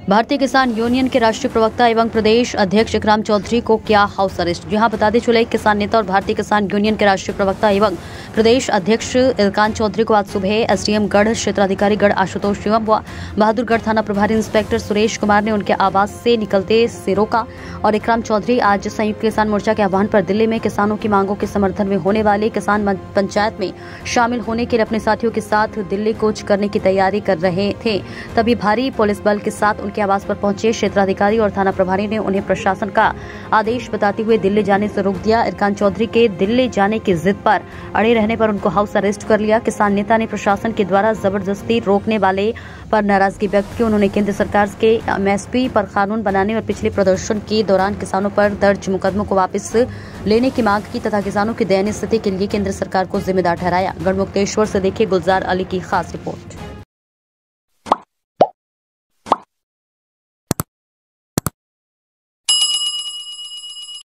भारतीय किसान यूनियन के राष्ट्रीय प्रवक्ता एवं प्रदेश अध्यक्ष इकराम चौधरी को किया हाउस अरेस्ट। जहां बताते चले किसान नेता और भारतीय किसान यूनियन के राष्ट्रीय प्रवक्ता एवं प्रदेश अध्यक्ष इकराम चौधरी को आज सुबह एसडीएम गढ़, क्षेत्राधिकारी गढ़ आशुतोष एवं बहादुरगढ़ थाना प्रभारी इंस्पेक्टर सुरेश कुमार ने उनके आवास से निकलते से रोका। और इकराम चौधरी आज संयुक्त किसान मोर्चा के आह्वान पर दिल्ली में किसानों की मांगों के समर्थन में होने वाले किसान पंचायत में शामिल होने के लिए अपने साथियों के साथ दिल्ली कूच करने की तैयारी कर रहे थे। तभी भारी पुलिस बल के साथ उनके आवास पर पहुंचे क्षेत्राधिकारी और थाना प्रभारी ने उन्हें प्रशासन का आदेश बताते हुए दिल्ली जाने से रोक दिया। इकराम चौधरी के दिल्ली जाने की जिद पर अड़े रहने पर उनको हाउस अरेस्ट कर लिया। किसान नेता ने प्रशासन के द्वारा जबरदस्ती रोकने वाले पर नाराजगी व्यक्त की। उन्होंने केंद्र सरकार के एमएसपी पर कानून बनाने और पिछले प्रदर्शन के दौरान किसानों पर दर्ज मुकदमों को वापस लेने की मांग की तथा किसानों की दयनीय स्थिति के लिए केंद्र सरकार को जिम्मेदार ठहराया। गढ़मुक्तेश्वर से देखिए गुलजार अली की खास रिपोर्ट।